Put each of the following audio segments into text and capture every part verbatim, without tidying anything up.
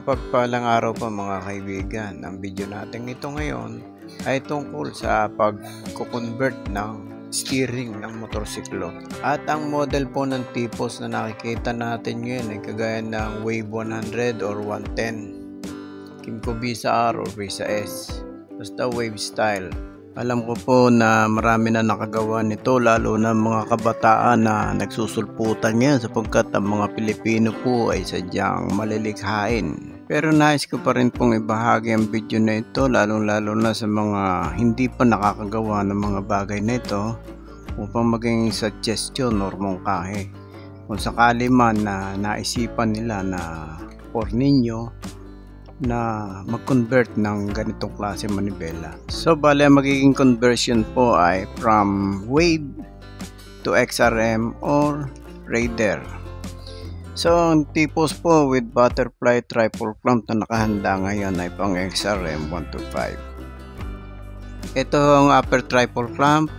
Mapagpalang araw po mga kaibigan. Ang video natin ito ngayon ay tungkol sa pag-convert ng steering ng motorsiklo. At ang model po ng tipos na nakikita natin ngayon ay kagaya ng Wave one hundred or one ten, Kymco Visa R or Visa S, basta Wave style. Alam ko po na marami na nakagawa nito, lalo na mga kabataan na nagsusulputan ngayon sapagkat ang mga Pilipino po ay sadyang malilikhain. Pero nais ko pa rin pong ibahagi ang video na ito, lalong lalo na sa mga hindi pa nakakagawa ng mga bagay na ito, upang maging suggestion or mungkahi kung sakali man na naisipan nila na for ninyo na mag-convert ng ganitong klase manibela. So bale, magiging conversion po ay from Wave to X R M or Raider. So ang tipos po with butterfly triple clamp na nakahanda ngayon ay pang X R M one twenty-five. Ito ang upper triple clamp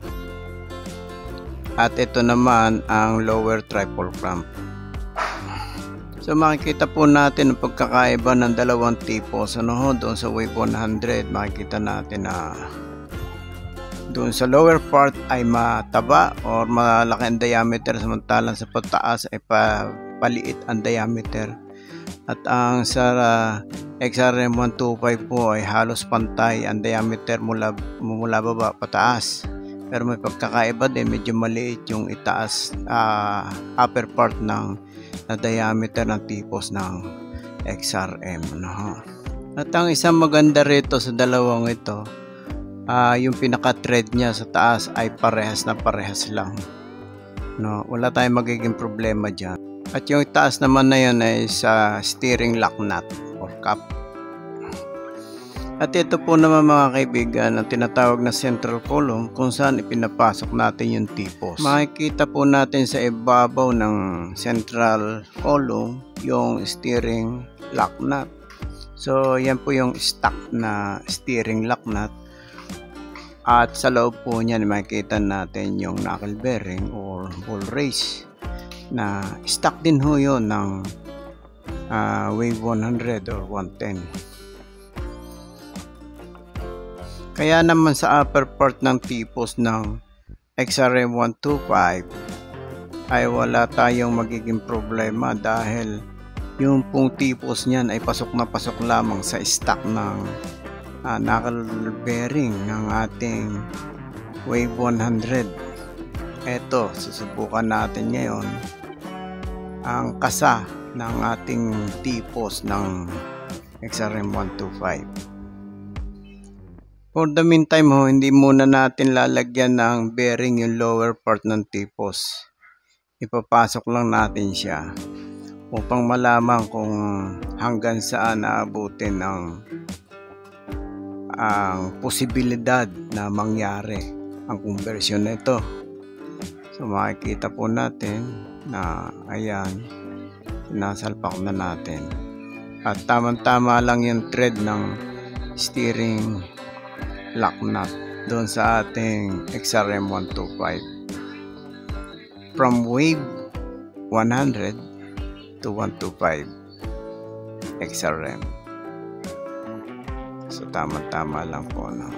at ito naman ang lower triple clamp. So makikita po natin ang pagkakaiba ng dalawang tipos. Ano ho, doon sa Wave one hundred makikita natin na doon sa lower part ay mataba or malaki ang diameter, samantalang sa pataas ay pa, paliit ang diameter. At ang sa uh, X R M one twenty-five po ay halos pantay ang diameter mula, mula baba pataas. Pero may pagkakaiba din, medyo maliit yung itaas uh, upper part ng na diameter ng tipos ng X R M. No? At ang isang maganda rito sa dalawang ito, uh, yung pinaka-thread niya sa taas ay parehas na parehas lang. No? Wala tayong magiging problema dyan. At yung taas naman na yun ay sa steering lock nut or cap. At ito po naman mga kaibigan ang tinatawag na central column kung saan ipinapasok natin yung tipos. Makikita po natin sa ibabaw ng central column yung steering lock nut. So yan po yung stock na steering lock nut. At sa loob po niyan makikita natin yung knuckle bearing or ball race na stock din ho yun ng uh, Wave one hundred or one ten. Kaya naman sa upper part ng tipos ng X R M one twenty-five ay wala tayong magiging problema dahil yung pong tipos niyan ay pasok na pasok lamang sa stock ng uh, knuckle bearing ng ating Wave one hundred. Eto, susubukan natin ngayon ang kasa ng ating tipos ng X R M one twenty-five. For the meantime ho, hindi muna natin lalagyan ng bearing yung lower part ng tipos. Ipapasok lang natin siya upang malaman kung hanggang saan naabutin ang ang posibilidad na mangyari ang conversion na ito. So makikita po natin na ayan, sinasalpak na natin. At tamang-tama lang yung thread ng steering lock nut doon sa ating X R M one twenty-five from Wave one hundred to one twenty-five X R M. So tama-tama lang po, no?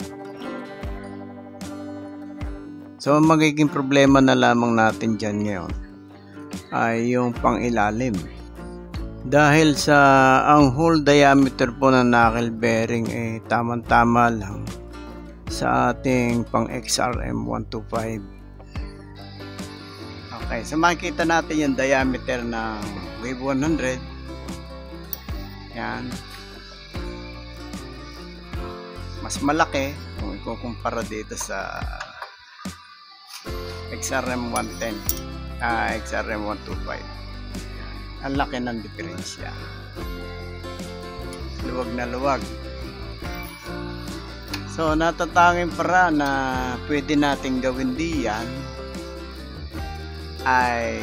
So magiging problema na lamang natin dyan ngayon ay yung pang ilalim, dahil sa ang whole diameter po ng knuckle bearing ay eh, tamang-tama lang sa ating pang X R M one twenty-five. Okay, so makikita natin yung diameter ng Wave one hundred. Yan. Mas malaki kung ikukumpara dito sa X R M one ten, uh, X R M one twenty-five. Ang laki ng diferensya. Luwag na luwag. So natatanging para na pwede natin gawin diyan ay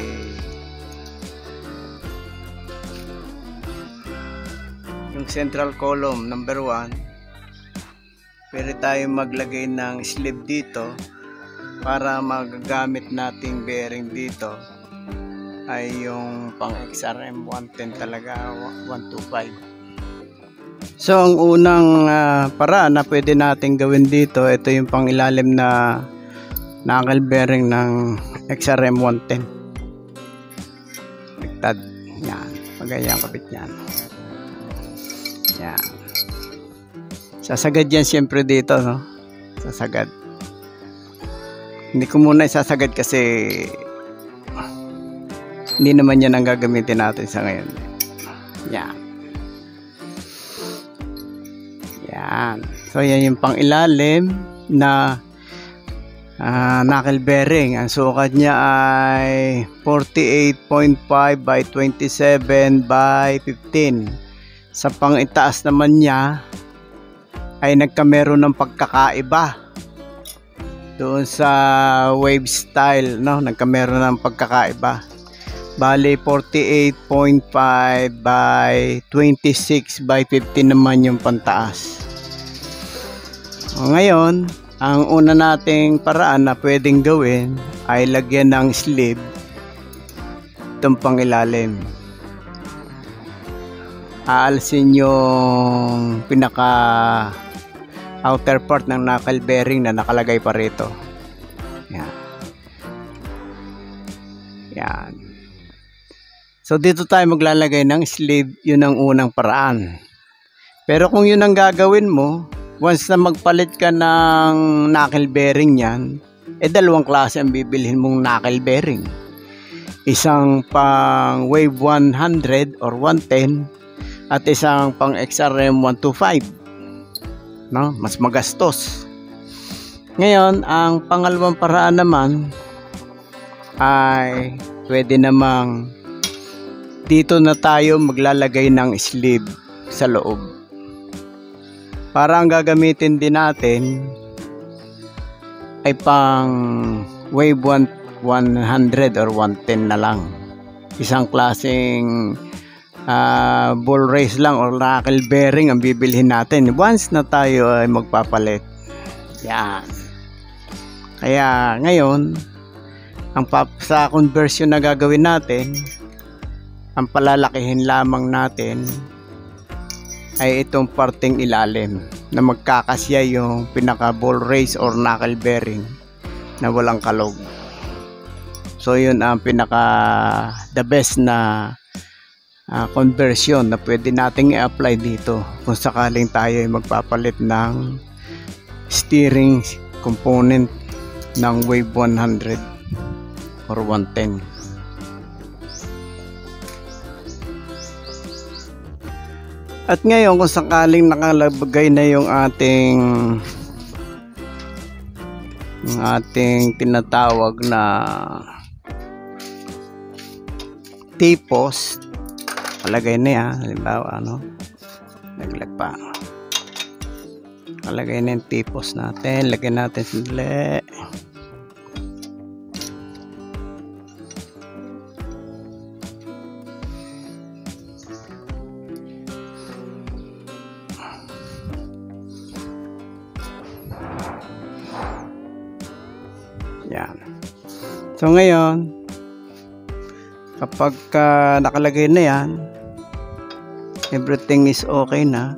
yung central column number one. Pwede tayong maglagay ng sleeve dito para magagamit nating bearing dito ay yung pang X R M one ten talaga, one twenty-five. So ang unang uh, paraan na pwede natin gawin dito, ito yung pang ilalim na knuckle bearing ng X R M one ten. Bigtad. Yan. Pagayang kapit yan. Yan. Sasagad yan siyempre dito, no? Sasagad. Hindi ko muna isasagad kasi hindi naman yan ang gagamitin natin sa ngayon. Yan. Yan. So yan yung pang ilalim na uh, knuckle bearing. Ang sukat niya ay forty-eight point five by twenty-seven by fifteen. Sa pang itaas naman niya ay nagkameron ng pagkakaiba doon sa wave style, no? Nagkameron ng pagkakaiba. Bali forty-eight point five by twenty-six by fifteen naman yung pantaas. O ngayon, ang una nating paraan na pwedeng gawin ay lagyan ng sleeve itong pangilalim. Aalisin yung pinaka outer part ng knuckle bearing na nakalagay pa rito. Yan. Yan. So dito tayo maglalagay ng sleeve, yun ang unang paraan. Pero kung yun ang gagawin mo, once na magpalit ka ng knuckle bearing yan, eh dalawang klase ang bibilhin mong knuckle bearing. Isang pang wave one hundred or one ten at isang pang X R M one twenty-five. No? Mas magastos. Ngayon, ang pangalawang paraan naman ay pwede namang dito na tayo maglalagay ng sleeve sa loob. Para ang gagamitin din natin ay pang wave one hundred or one ten na lang. Isang klaseng uh, ball race lang or knuckle bearing ang bibilhin natin once na tayo ay magpapalit. Yan. Kaya ngayon, ang sa conversion na gagawin natin, ang palalakihin lamang natin ay itong parting ilalim na magkakasya yung pinaka ball race or knuckle bearing na walang kalog. So yun ang pinaka the best na uh, conversion na pwede nating i-apply dito kung sakaling tayo ay magpapalit ng steering component ng wave one hundred or one ten. At ngayon kung sakaling nakalagay na yung ating yung ating tinatawag na T-post, palagay na yan, halimbawa ano, naglag pa, palagay na yung T-post natin, lagyan natin sandali. Yan. So ngayon, kapag uh, nakalagay na yan, everything is okay na.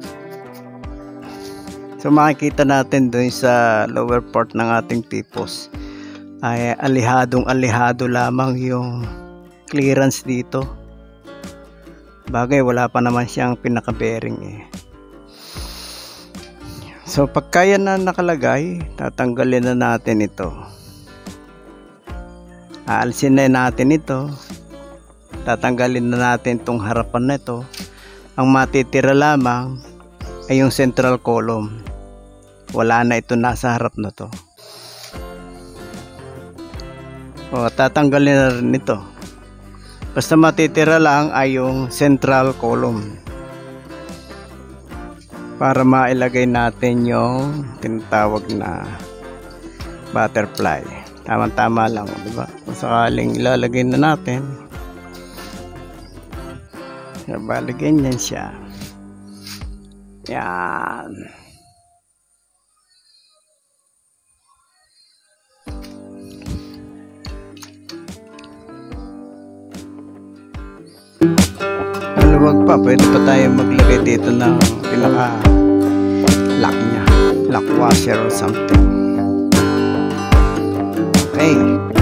So makikita natin dun sa lower part ng ating T-post ay alihadong alihado lamang yung clearance dito. Bagay wala pa naman siyang pinaka bearing eh. So pagka yan na nakalagay, tatanggalin na natin ito. Aalisin na natin ito. Tatanggalin na natin itong harapan na ito. Ang matitira lamang ay yung central column. Wala na ito nasa harap na to. O, tatanggalin na rin ito. Basta matitira lang ay yung central column. Para mailagay natin yung tinatawag na butterfly. Tama-tama lang, di ba? Kung sakaling ilalagay na natin, bali ganyan siya. Yan. wag pa, pwede pa tayo maglagay dito ng pinaka lock nya, lock washer or something. Okay.